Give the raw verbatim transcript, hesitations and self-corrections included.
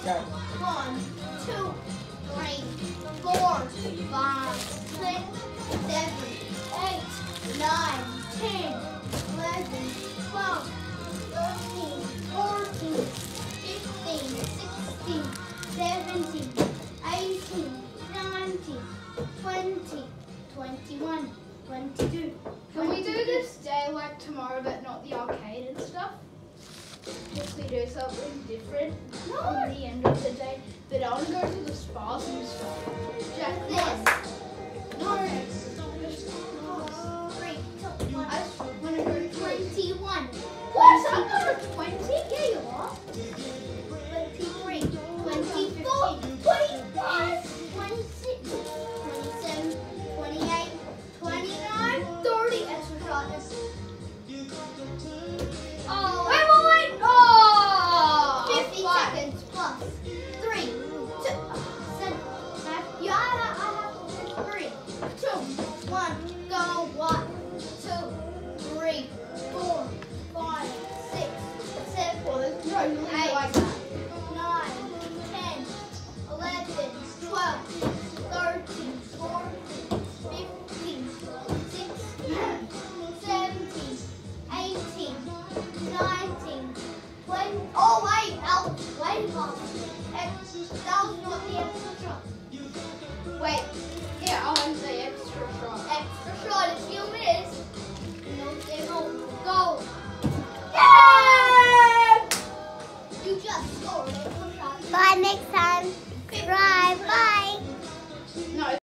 One, two, three, four, five, six, seven, eight, nine, ten, eleven, twelve, thirteen, fourteen, fifteen, sixteen, seventeen, eighteen, nineteen, twenty, twenty-one, twenty-two. Can we do this day like tomorrow but not the arcade and stuff? If we do something different No. on the end of the day, but I want to go to the spas and stuff. Jack, This. no, Three, two, one. I just want to go to twenty-one. What? I'm not a twenty? Yeah, you are. twenty-three, twenty-four, twenty-five, twenty-six, twenty-seven, twenty-eight, twenty-nine, thirty. Extra shot. Oh, Wait, wait, wait! Oh! fifty Fuck. seconds plus three, two, seven, five. You have, I have three, two, one, go, one, two, three, four, five, six, seven, No, you leave it eight, like that. nine, ten, eleven, twelve, thirteen, fourteen, fifteen, sixteen, seventeen, eighteen, nineteen, twenty. Oh wait, that was way past. That was not the